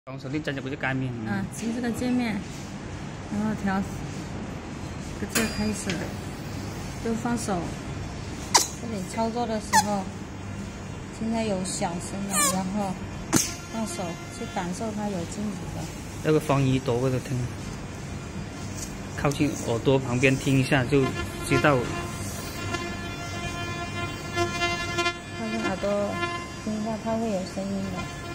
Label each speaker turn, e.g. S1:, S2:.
S1: 用手机整这个界面。
S2: 进这个界面，然后调这个开始，就放手。这里操作的时候，现在有小声了，然后放手去感受它有静止的。
S1: 那个放耳朵嗰度听，靠近耳朵旁边听一下就知道。
S2: 靠近耳朵听一下，它会有声音的。